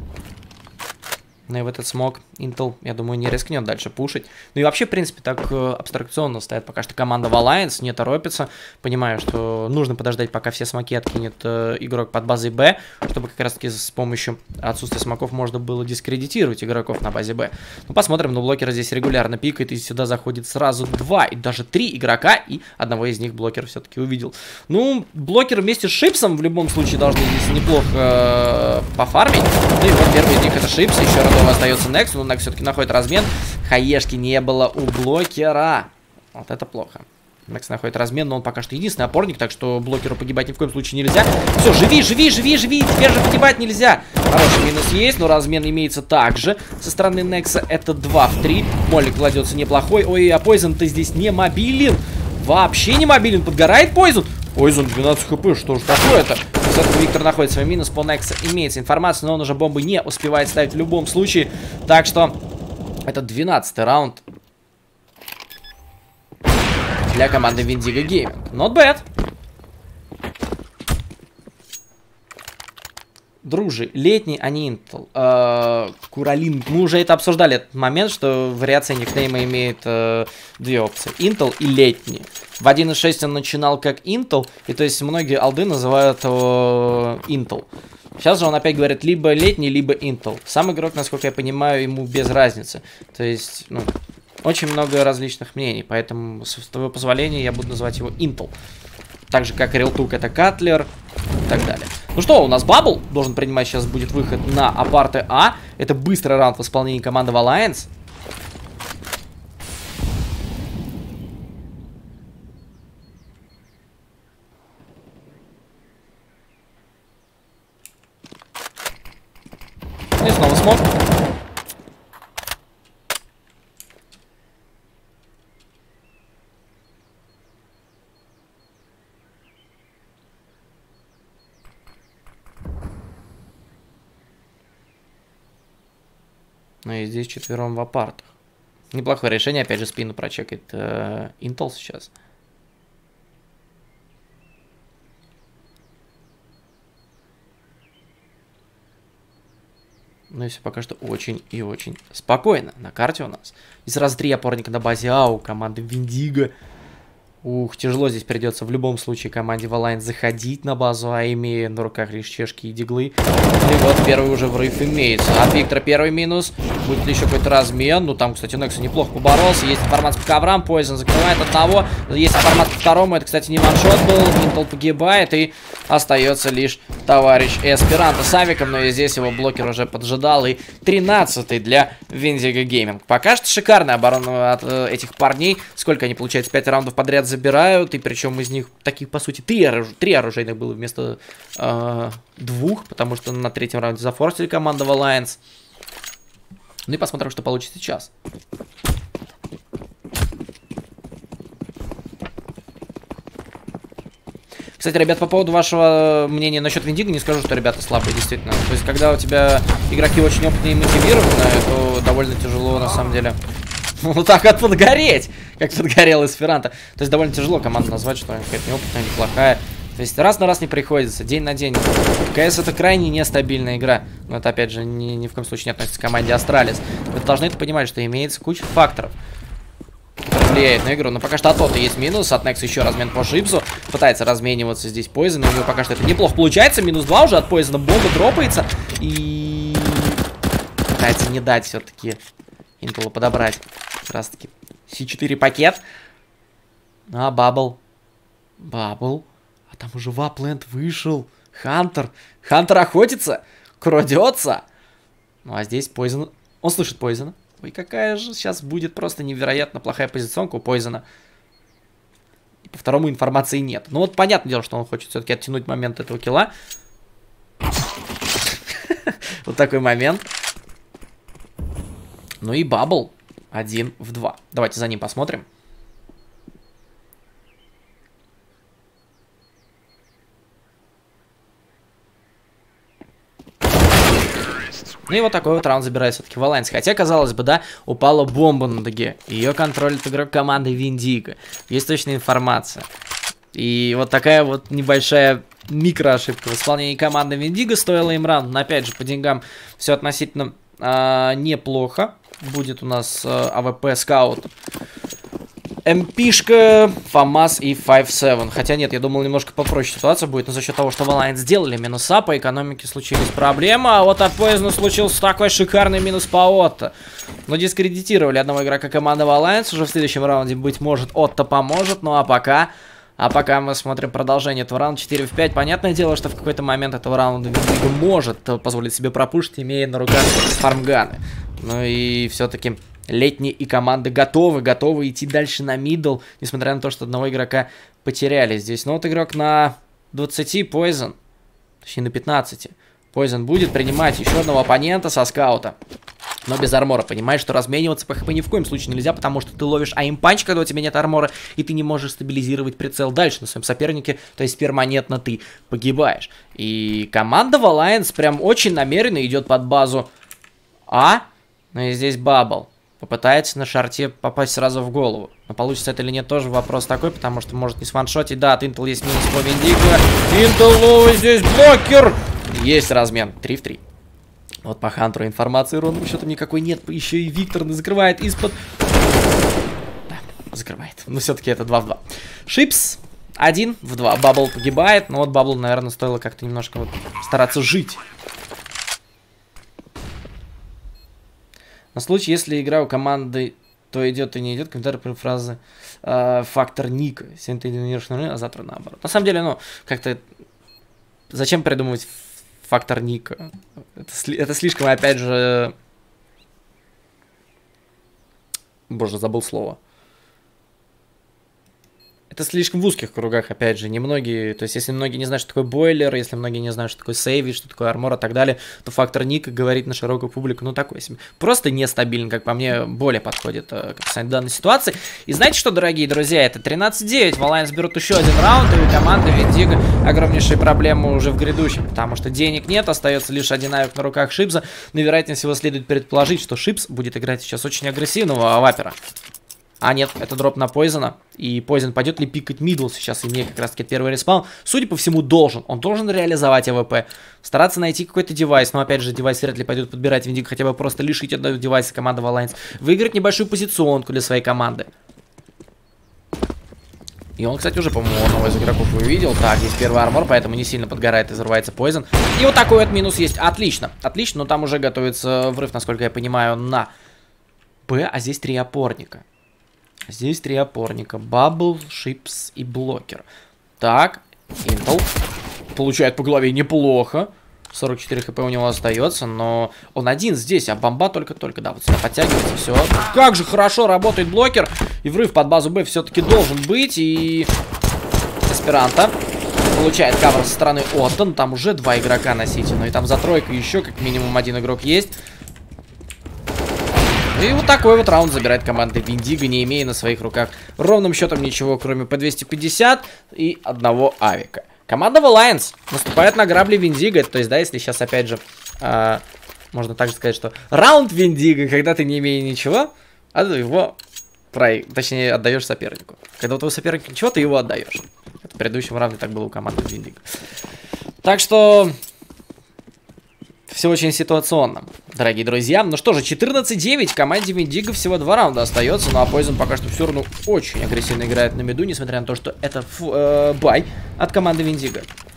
Ну и в этот смог Интл, я думаю, не рискнет дальше пушить. Ну и вообще, в принципе, так э, абстракционно стоит пока что команда в Alliance, не торопится. Понимаю, что нужно подождать, пока все смоки откинет э, игрок под базой Б, чтобы как раз-таки с помощью отсутствия смоков можно было дискредитировать игроков на базе Б. Ну посмотрим, но блокер здесь регулярно пикает, и сюда заходит сразу два и даже три игрока, и одного из них блокер все-таки увидел. Ну, блокер вместе с Шипсом в любом случае должны здесь неплохо э, пофармить. Ну и вот первый из них это Шипс, еще раз остается Некс, но Некс все-таки находит размен. Хаешки не было у блокера. Вот это плохо. Некс находит размен, но он пока что единственный опорник, так что блокеру погибать ни в коем случае нельзя. Все, живи, живи, живи, живи, теперь же погибать нельзя. Хороший минус есть, но размен имеется также. Со стороны Некса это два в три. Молик кладется неплохой. Ой, а Пойзон ты здесь не мобилен. Вообще не мобилен, подгорает Пойзон. Пойзон двенадцать хп, что же такое-то? Виктор находит свой минус, по Некса имеется информация, но он уже бомбы не успевает ставить в любом случае. Так что это двенадцатый раунд для команды Виндиго Gaming. Not bad. Дружи, летний, а не Интл. Э, Куралин. Мы уже это обсуждали, этот момент, что вариация никнейма имеет э, две опции. Интл и летний. В один точка шесть он начинал как Интл, и то есть многие алды называют его Интл. Сейчас же он опять говорит либо летний, либо Интл. Сам игрок, насколько я понимаю, ему без разницы. То есть, ну, очень много различных мнений, поэтому, с твоего позволения, я буду называть его Интл. Так же, как Рилтук это Катлер и так далее. Ну что, у нас Бабл должен принимать, сейчас будет выход на апарты А. Это быстрый раунд в исполнении команды в Alliance. И снова смог. Ну и здесь четвером в апартах. Неплохое решение, опять же спину прочекает э, Интл сейчас. Ну и все пока что очень и очень спокойно. На карте у нас. И сразу три опорника на базе А у команды Виндиго. Ух, тяжело здесь придется в любом случае команде в Alliance заходить на базу, а имея на руках лишь чешки и диглы. И вот первый уже врыв имеется. От Виктора первый минус. Будет ли еще какой-то размен? Ну там, кстати, Некса неплохо поборолся. Есть информация по коврам. Пойзон закрывает одного. Есть информация по второму. Это, кстати, не ваншот был. Интл погибает. И остается лишь товарищ Эсперанто с авиком. Но и здесь его блокер уже поджидал. И тринадцатый для Виндиго Gaming. Пока что шикарная оборона от э, этих парней. Сколько они, получается, пять раундов подряд забирают, и причем из них таких, по сути, три, оруж... три оружейных было вместо э, двух, потому что на третьем раунде зафорсили команду в Alliance. Ну и посмотрим, что получится сейчас. Кстати, ребят, по поводу вашего мнения насчет Виндиго, не скажу, что ребята слабые, действительно. То есть, когда у тебя игроки очень опытные и мотивированные, то довольно тяжело, на самом деле. Ну так вот подгореть, как подгорел Эсперанто. То есть довольно тяжело команду назвать, что она какая-то неопытная, неплохая. То есть раз на раз не приходится, день на день. КС это крайне нестабильная игра. Но это опять же ни, ни в коем случае не относится к команде Астралис. Вы должны это понимать, что имеется куча факторов, которые влияют на игру. Но пока что от Тота есть минус, от Некса еще размен по Шипсу. Пытается размениваться здесь Пойзон, у него пока что это неплохо получается. Минус два уже от Пойзона, бомба дропается. И пытается не дать все-таки Интелу подобрать как раз таки Си четыре пакет. А, Бабл. Бабл. А там уже Вапленд вышел. Хантер. Хантер охотится. Крадется. Ну а здесь Пойзон. Он слышит Пойзона. Ой, какая же сейчас будет просто невероятно плохая позиционка у Пойзона. И по второму информации нет. Ну вот понятное дело, что он хочет все-таки оттянуть момент этого килла. Вот такой момент. Ну и Бабл один в два. Давайте за ним посмотрим. Ну и вот такой вот раунд забирает все-таки Валайнс. Хотя, казалось бы, да, упала бомба на ДГ. Ее контролит игрок команды Виндиго. Есть точная информация. И вот такая вот небольшая микроошибка в исполнении команды Виндиго стоила им раунд. Но опять же, по деньгам все относительно э, неплохо. Будет у нас э, АВП Скаут, МПшка, ФАМАС и пять семь. Хотя нет, я думал, немножко попроще ситуация будет, но за счет того, что Валайнс сделали минуса, по экономике случились проблемы, а вот от Poison случился такой шикарный минус по Отто. Но дискредитировали одного игрока команды Валайнс, уже в следующем раунде, быть может, Отто поможет, ну а пока... А пока мы смотрим продолжение этого раунда четыре в пять, понятное дело, что в какой-то момент этого раунда Виндиго может позволить себе пропушить, имея на руках фармганы. Ну и все-таки летние и команды готовы, готовы идти дальше на мидл, несмотря на то, что одного игрока потеряли здесь. Но вот игрок на двадцати, Poison, точнее на пятнадцати. Poison будет принимать еще одного оппонента со скаута. Но без армора, понимаешь, что размениваться по хп ни в коем случае нельзя, потому что ты ловишь аимпанч, когда у тебя нет армора, и ты не можешь стабилизировать прицел дальше на своем сопернике, то есть перманентно ты погибаешь. И команда Valiance прям очень намеренно идет под базу А, ну и здесь Бабл. Попытается на шарте попасть сразу в голову. Но получится это или нет, тоже вопрос такой, потому что может не сваншотить. Да, от Intel есть минус по Виндиго. Intel здесь блокер. Есть размен. три в три. Вот по Хантеру информации ровным счетом никакой нет. Еще и Виктор закрывает из-под... Да, закрывает. Но все-таки это два в два. Шипс один в два. Бабл погибает. Но вот Баблу, наверное, стоило как-то немножко вот стараться жить. На случай, если игра у команды то идет, то не идет, комментарий про фразы э, фактор Ника. Сегодня ты игнорируешь, а завтра наоборот. На самом деле, ну, как-то... Зачем придумывать фактор Ника? Это, сли это слишком, опять же... Боже, забыл слово. Это слишком в узких кругах, опять же, немногие, то есть если многие не знают, что такое бойлер, если многие не знают, что такое сейви, что такое армор и так далее, то фактор Ника говорит на широкую публику, ну такой себе. Просто нестабильно, как по мне, более подходит э, к описанию данной ситуации. И знаете что, дорогие друзья, это тринадцать девять, Valiance берут еще один раунд, и у команды Виндиго огромнейшие проблемы уже в грядущем, потому что денег нет, остается лишь один авик на руках Шипса, но вероятнее всего следует предположить, что Шипс будет играть сейчас очень агрессивного вапера. А нет, это дроп на Poison. И Poison пойдет ли пикать мидл сейчас, имея как раз таки первый респаун. Судя по всему, должен. Он должен реализовать АВП. Стараться найти какой-то девайс. Но опять же, девайс вряд ли пойдет подбирать Виндиго. Хотя бы просто лишить одного девайса команды Valiance. Выиграть небольшую позиционку для своей команды. И он, кстати, уже, по-моему, одного из игроков увидел. Так, есть первый армор, поэтому не сильно подгорает и взрывается Poison. И вот такой вот минус есть. Отлично. Отлично, но там уже готовится врыв, насколько я понимаю, на Б. А здесь три опорника. Здесь три опорника. Бабл, Шипс и Блокер. Так, Intel получает по голове неплохо. сорок четыре хп у него остается, но он один здесь, а бомба только-только, да, вот сюда подтягивается, все. Как же хорошо работает Блокер. И врыв под базу Б все-таки должен быть. И Эсперанто получает кавер со стороны Оттон. Там уже два игрока носите, но и там за тройку еще как минимум один игрок есть. И вот такой вот раунд забирает команда Виндиго, не имея на своих руках ровным счетом ничего, кроме по двести пятьдесят и одного авика. Команда Valiance наступает на грабли Виндиго. То есть, да, если сейчас опять же, э, можно также сказать, что раунд Виндиго, когда ты не имея ничего, а ты его, прои... точнее, отдаешь сопернику. Когда у твоего соперника ничего, ты его отдаешь. Это в предыдущем раунде так было у команды Виндиго. Так что... Все очень ситуационно, дорогие друзья. Ну что же, четырнадцать девять, команде Виндиго всего два раунда остается. Ну а Poison пока что все равно очень агрессивно играет на миду, несмотря на то, что это фу, э, бай от команды Виндиго.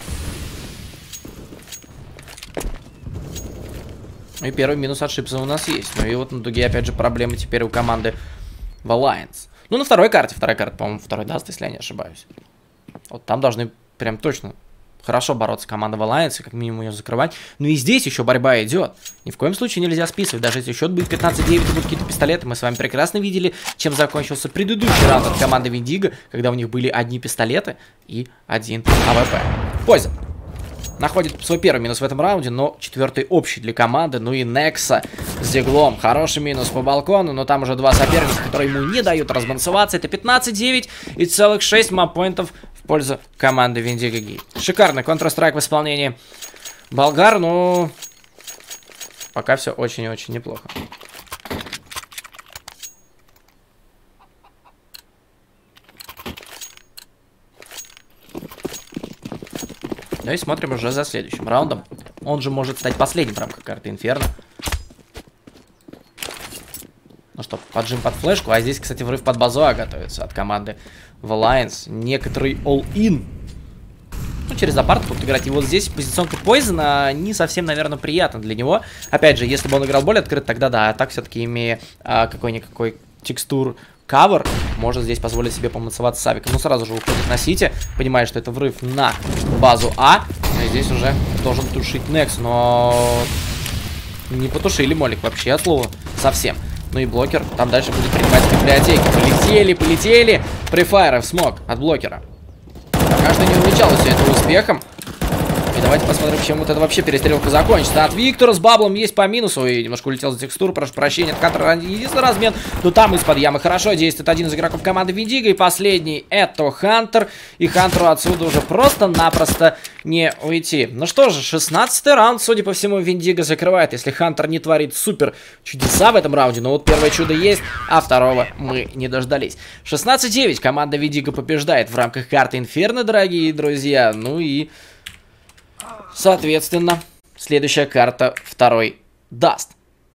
И первый минус от Шипса у нас есть. Ну и вот на дуге опять же проблемы теперь у команды Valiance. Ну на второй карте, вторая карта, по-моему, второй даст, если я не ошибаюсь. Вот там должны прям точно... Хорошо бороться команда Valiance, как минимум ее закрывать. Ну и здесь еще борьба идет. Ни в коем случае нельзя списывать. Даже если счет будет пятнадцать девять и будут какие-то пистолеты. Мы с вами прекрасно видели, чем закончился предыдущий раунд от команды Виндиго, когда у них были одни пистолеты и один АВП. Poison находит свой первый минус в этом раунде, но четвертый общий для команды. Ну и Некса с диглом. Хороший минус по балкону, но там уже два соперника, которые ему не дают разбалансоваться. Это пятнадцать девять и целых шесть маппоинтов в пользу команды Виндиго. Шикарный контрстрайк в исполнении болгар, но Пока все очень и очень неплохо. Ну и смотрим уже за следующим раундом. Он же может стать последним в рамках карты Инферно. Ну что, поджим под флешку. А здесь, кстати, врыв под базу А готовится от команды Valiance. Некоторый all-in. Ну, через апарт будут играть. И вот здесь позиционка Poison не совсем, наверное, приятна для него. Опять же, если бы он играл более открыт, тогда да. А так, все-таки, имея а, какой-никакой текстур кавер, может здесь позволить себе помацеваться с авиком. Ну, сразу же уходит на сити, понимая, что это врыв на базу А. И здесь уже должен тушить Некс, но не потушили Молик вообще от слова совсем. Ну и блокер там дальше будет принимать библиотеки. Полетели, полетели. Префайров смог от блокера. Пока что не увенчалось все это успехом. И давайте посмотрим, чем вот это вообще перестрелка закончится. От Виктора с баблом есть по минусу. И немножко улетел за текстуру. Прошу прощения. От Хантера единственный размен. Но там из-под ямы хорошо действует один из игроков команды Виндиго. И последний это Хантер. И Хантеру отсюда уже просто-напросто не уйти. Ну что же, шестнадцатый раунд, судя по всему, Виндиго закрывает. Если Хантер не творит супер чудеса в этом раунде. Но вот первое чудо есть, а второго мы не дождались. шестнадцать девять. Команда Виндиго побеждает в рамках карты Инферно, дорогие друзья. Ну и... соответственно, следующая карта второй даст.